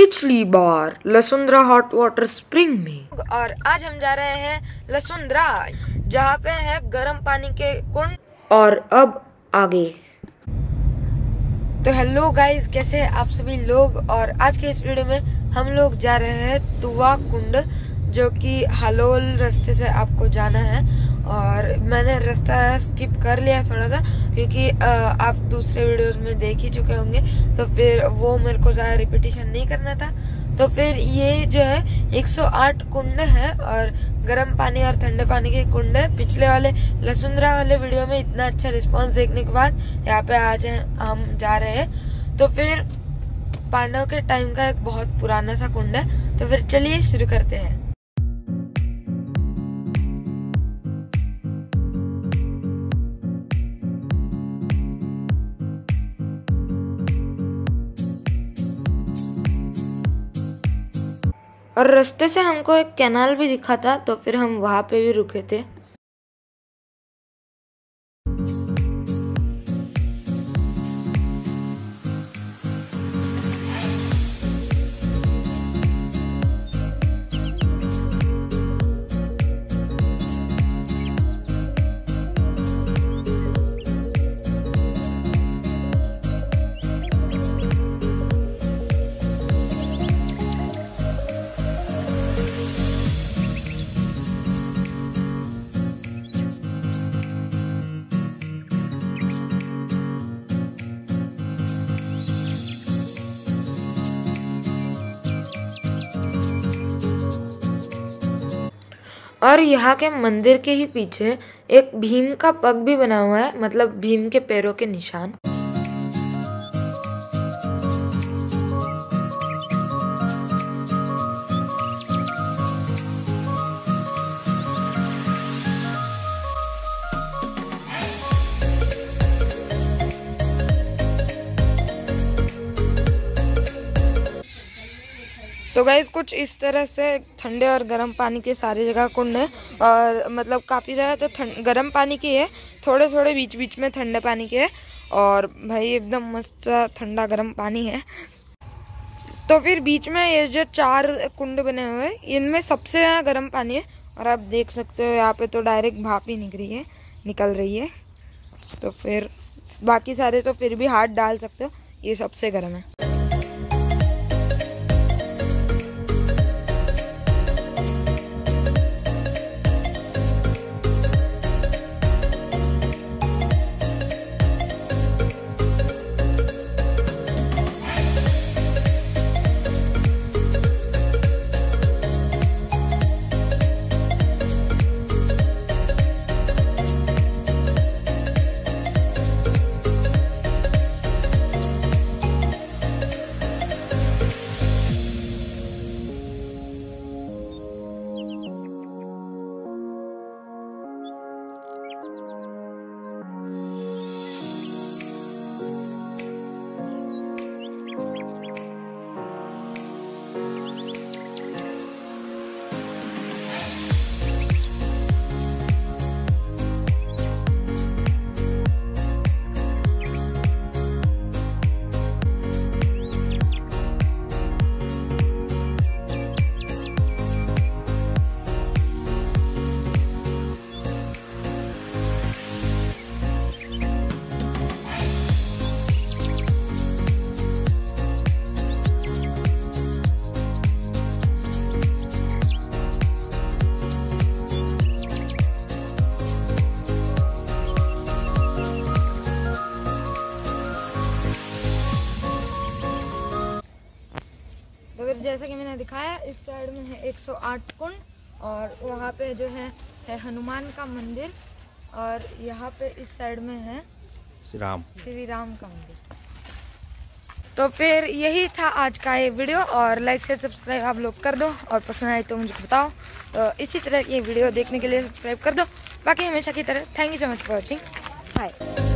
पिछली बार Lasundra hot water spring में, और आज हम जा रहे हैं लसुंद्रा जहाँ पे है गर्म पानी के कुंड। और अब आगे तो हेलो गाइस, कैसे हैं आप सभी लोग। और आज के इस वीडियो में हम लोग जा रहे हैं तुवा कुंड, जो कि हालोल रास्ते से आपको जाना है। और मैंने रास्ता स्किप कर लिया थोड़ा सा, क्योंकि आप दूसरे वीडियोस में देख ही चुके होंगे, तो फिर वो मेरे को ज़्यादा रिपीटिशन नहीं करना था। तो फिर ये जो है 108 कुंड है, और गर्म पानी और ठंडे पानी के कुंड है। पिछले वाले लसुंद्रा वाले वीडियो में इतना अच्छा रिस्पॉन्स देखने के बाद यहाँ पे आज हम जा रहे हैं। तो फिर पांडव के टाइम का एक बहुत पुराना सा कुंड है। तो फिर चलिए शुरू करते हैं। और रास्ते से हमको एक कैनाल भी दिखा था, तो फिर हम वहां पे भी रुके थे। और यहाँ के मंदिर के ही पीछे एक भीम का पग भी बना हुआ है, मतलब भीम के पैरों के निशान। तो गाइस कुछ इस तरह से ठंडे और गर्म पानी के सारी जगह कुंड है, और मतलब काफ़ी ज़्यादा तो गर्म पानी की है, थोड़े थोड़े बीच बीच में ठंडे पानी के है। और भाई एकदम मस्त ठंडा गर्म पानी है। तो फिर बीच में ये जो 4 कुंड बने हुए हैं, इनमें सबसे ज़्यादा गर्म पानी है। और आप देख सकते हो यहाँ पे तो डायरेक्ट भाप ही निकल रही है। तो फिर बाकी सारे तो फिर भी हाथ डाल सकते हो, ये सबसे गर्म है। जैसा कि मैंने दिखाया, इस साइड में है 108 कुंड, और वहाँ पे जो है हनुमान का मंदिर, और यहाँ पे इस साइड में है श्री राम का मंदिर। तो फिर यही था आज का ये वीडियो, और लाइक शेयर सब्सक्राइब आप लोग कर दो, और पसंद आए तो मुझे बताओ। तो इसी तरह की वीडियो देखने के लिए सब्सक्राइब कर दो। बाकी हमेशा की तरह thank you so much for watching. Bye.